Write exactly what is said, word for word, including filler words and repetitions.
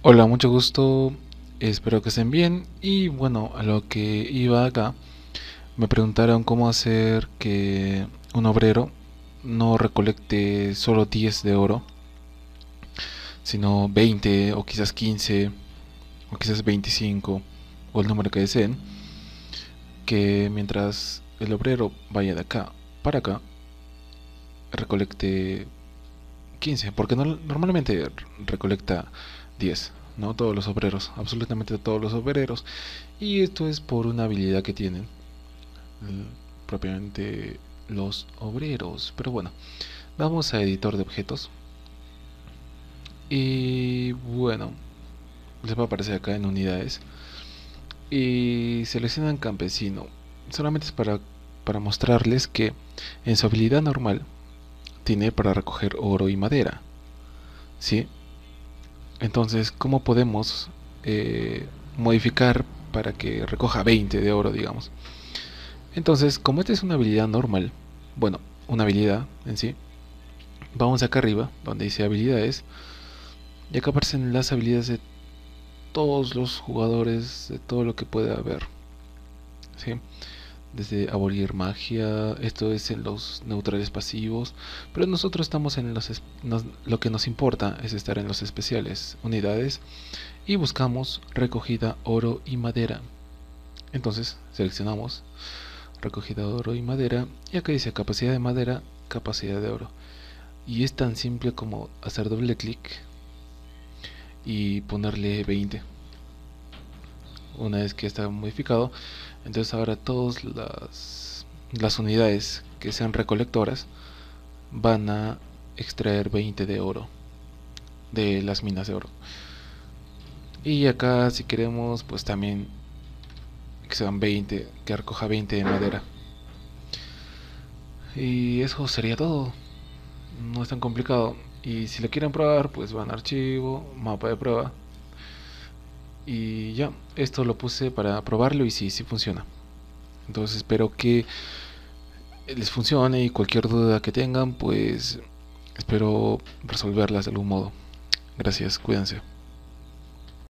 Hola, mucho gusto, espero que estén bien. Y bueno, a lo que iba acá, me preguntaron cómo hacer que un obrero no recolecte solo diez de oro, sino veinte o quizás quince o quizás veinticinco o el número que deseen, que mientras el obrero vaya de acá para acá, recolecte quince, porque no, normalmente recolecta diez, ¿no? Todos los obreros, absolutamente todos los obreros. Y esto es por una habilidad que tienen, eh, propiamente los obreros. Pero bueno, vamos a editor de objetos. Y bueno, les va a aparecer acá en unidades. Y seleccionan campesino. Solamente es para, para mostrarles que en su habilidad normal tiene para recoger oro y madera. ¿Sí? Entonces, ¿cómo podemos eh, modificar para que recoja veinte de oro, digamos? Entonces, como esta es una habilidad normal, bueno, una habilidad en sí, vamos acá arriba, donde dice habilidades, y acá aparecen las habilidades de todos los jugadores, de todo lo que puede haber, ¿sí? Desde abolir magia, esto es en los neutrales pasivos, pero nosotros estamos en los, nos, lo que nos importa es estar en los especiales, unidades, y buscamos recogida oro y madera. Entonces seleccionamos recogida de oro y madera, y acá dice capacidad de madera, capacidad de oro. Y es tan simple como hacer doble clic y ponerle veinte. Una vez que está modificado, entonces ahora todas las, las unidades que sean recolectoras van a extraer veinte de oro de las minas de oro. Y acá si queremos pues también que sean veinte, que recoja veinte de madera. Y eso sería todo. No es tan complicado. Y si lo quieren probar, pues van a archivo, mapa de prueba. Y ya, esto lo puse para probarlo y sí, sí funciona. Entonces espero que les funcione y cualquier duda que tengan, pues espero resolverlas de algún modo. Gracias, cuídense.